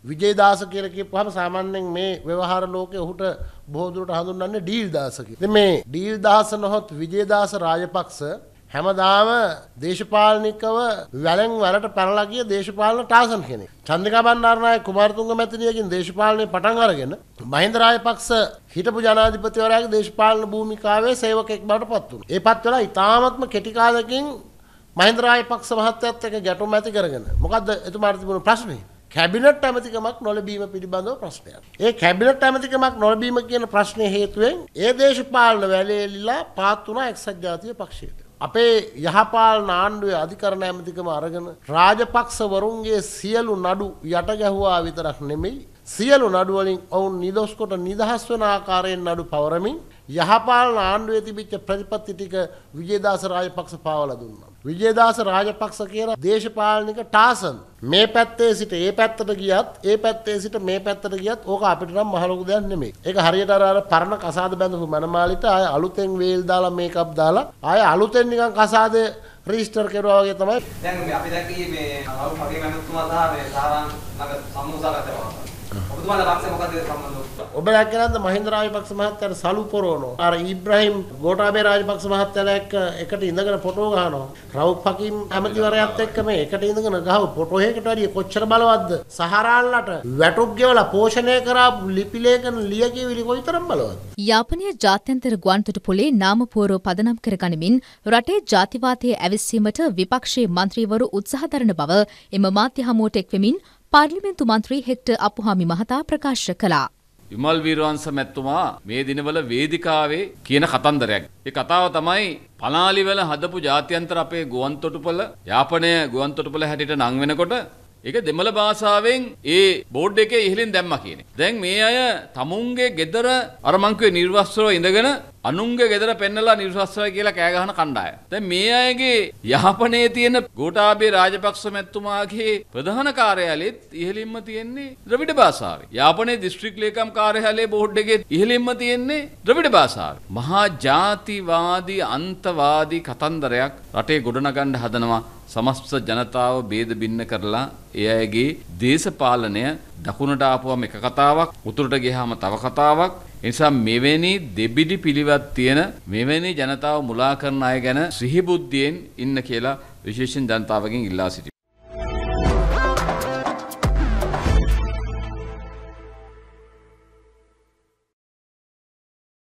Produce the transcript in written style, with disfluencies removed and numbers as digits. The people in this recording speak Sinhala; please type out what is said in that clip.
විජේදාස කියලා කියපුවාම සාමාන්‍යයෙන් මේ ව්‍යවහාර ලෝකයේ ඔහුට බොහෝ දුරට හඳුන්වන්නේ ඩීල්දාස කියලා. ඉතින් මේ ඩීල්දාස නොහොත් විජේදාස රාජපක්ෂ හැමදාම දේශපාලනිකව වැලෙන් වලට පැනලා ගිය දේශපාලන ටාසන් කෙනෙක්. චන්ද්‍රිකා බණ්ඩාරනායක කුමාරතුංග මැතිණියකින් දේශපාලනේ පටන් අරගෙන මහින්ද රාජපක්ෂ හිටපු ජනාධිපතිවරයාගේ දේශපාලන භූමිකාවේ සේවකෙක් බවට පත් වුණා. ඒ පත් වෙලා ඉතාමත්ම කෙටි කාලෙකින් මහින්ද රාජපක්ෂ මහත්තයත් එක්ක ගැටුම් ඇති කරගෙන මොකද්ද එතුමාට තිබුණු ප්‍රශ්නේ? කැබිනට් ඇමතිකමක් නොලැබීම පිළිබඳව ප්‍රශ්නයක්. ඒ කැබිනට් ඇමතිකමක් නොලැබීම කියන ප්‍රශ්නේ හේතුවෙන් ඒ දේශපාලන වැලේලිලා පාත් වුණා එක්සත් ජාතික පක්ෂයට. අපේ යහපාලන ආණ්ඩුවේ අධිකරණ ඇමතිකම අරගෙන රාජපක්ෂ වරුන්ගේ සියලු නඩු යට ගැහුවා විතරක් නෙමෙයි සියලු නඩු වලින් ඔවුන් නිදොස් කොට නිදහස් වන ආකාරයෙන් නඩු පවරමින් යහපාලන ආණ්ඩුවේ තිබිච්ච ප්‍රතිපත්ති ටික විජේදාස රාජපක්ෂ පාවලා දුන්නා. විජේදාස රාජපක්ෂ කියන දේශපාලනික ටාසන් මේ පැත්තේ සිට ඒ පැත්තට ගියත් ඒ පැත්තේ සිට මේ පැත්තට ගියත් ඕක අපිට නම් මහ ලොකු දෙයක් නෙමෙයි. ඒක හරියට අර පරණ කසාද බැඳපු මනමාලිට ආය අලුතෙන් වේල් දාලා මේකප් දාලා ආය අලුතෙන් නිකන් කසාදේ රෙජිස්ටර් කරුවා වගේ තමයි. දැන් අපි දැක්කේ මේ රවුල් පගේ මැතිතුමා සහ මේ සාරාන් නගර සම්මුසාගතව. ඔබතුමාලා පක්ෂේ මොකද සම්බන්ධව? ඔබ දැක්කනන්ද මහින්ද රාජපක්ෂ මහත්තයාට සලු පොරවනවා. අර ඉබ්‍රහීම් ගෝඨාභය රාජපක්ෂ මහත්තයාලා එක්ක එකට ඉඳගෙන ෆොටෝ ගහනවා. රවුප් හකීම් ඇමතිවරයාත් එක්ක මේ එකට ඉඳගෙන ගහව ෆොටෝ එකකට වැඩිය කොච්චර බලවත්ද? සහරාන්ලට වැටුප් ගෙවලා පෝෂණය කරාපු ලිපි ලේඛන ලියකියවිලි කොයිතරම් බලවත්ද? යාපනීය ජාත්‍යන්තර ගුවන්තොටුපොළේ නාමපුවරුව පදනම් කර ගනිමින් රටේ ජාතිවාදයේ ඇවිස්සීමට විපක්ෂයේ මන්ත්‍රීවරු උත්සාහ දරන බව එම මාධ්‍ය හමුවට එක්වෙමින් පාර්ලිමේන්තු මන්ත්‍රී හෙක්ටර් අපුහාමි මහතා ප්‍රකාශ කළා. විමල් වීරවංශ මැතිතුමා මේ දිනවල වේදිකාවේ කියන කතන්දරයක්. ඒ කතාව තමයි පනාලිවල හදපු ජාත්‍යන්තර අපේ ගුවන්තොටුපළ යාපනය ගුවන්තොටුපළ හැටියට නම් වෙනකොට ඒක දෙමළ භාෂාවෙන් ඒ බෝඩ් එකේ ඉහළින් දැම්මා කියන්නේ. දැන් මේ අය තමුන්ගේ ගෙදර අර මං කිව්වේ නිර්වස්ත්‍රව ඉඳගෙන අනුන්ගේ ගෙදර පෙන්නලා නිර්වස්ත්‍රය කියලා කෑ ගහන කණ්ඩායම. දැන් මේ අයගේ යහපනේ තියෙන ගෝඨාභය රාජපක්ෂ මැතිතුමාගේ ප්‍රධාන කාර්යාලෙත් ඉහළින්ම තියෙන්නේ ද්‍රවිඩ භාෂාවේ. යාපනයේ දිස්ත්‍රික් ලේකම් කාර්යාලයේ බෝඩ් එකේ ඉහළින්ම තියෙන්නේ ද්‍රවිඩ භාෂාවේ. මහා ජාතිවාදී අන්තවාදී කතන්දරයක් රටේ ගොඩනගන්න හදනවා. සමස්ත ජනතාව ભેද බින්න කරලා ඒ අයගේ දේශපාලනය දකුණට ආපුවම එක කතාවක් උතුරට ගියාම තව කතාවක්. ඒ නිසා මෙවැනි දෙබිඩි පිළිවෙත් තියෙන මෙවැනි ජනතාව මුලා කරන අය ගැන සිහිබුද්ධියෙන් ඉන්න කියලා විශේෂයෙන් ජනතාවගෙන් ඉල්ලා සිටිනවා.